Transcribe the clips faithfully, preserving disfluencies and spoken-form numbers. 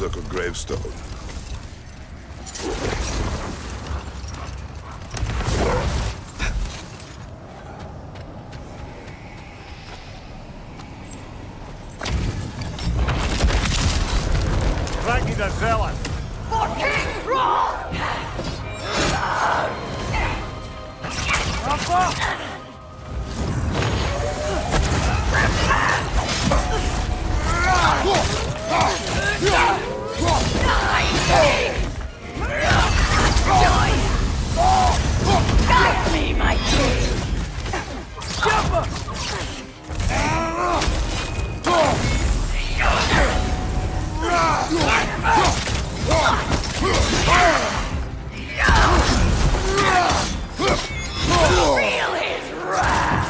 Circle gravestone. Frækni the zealous! For King Roll! Guide me, my king! Feel his wrath!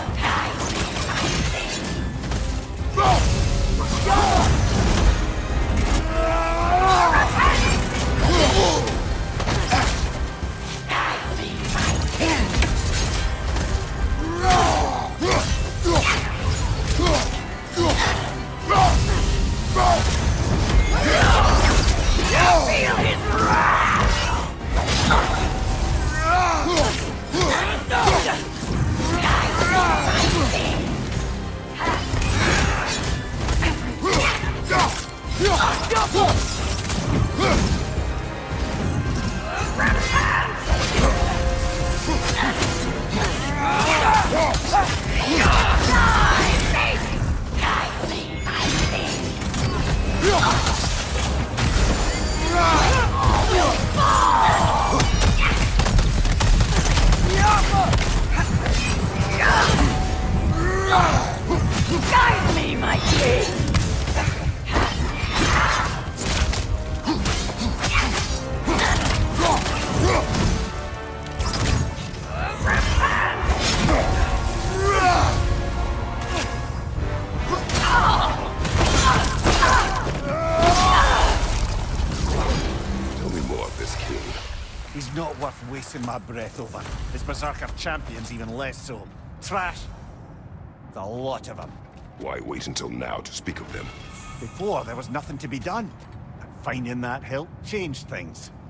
Feel his wrath! Guide me, my king! Tell me more of this king. He's not worth wasting my breath over. His berserker champions even less so. Trash. The lot of them. Why wait until now to speak of them? Before, there was nothing to be done. And finding that help changed things.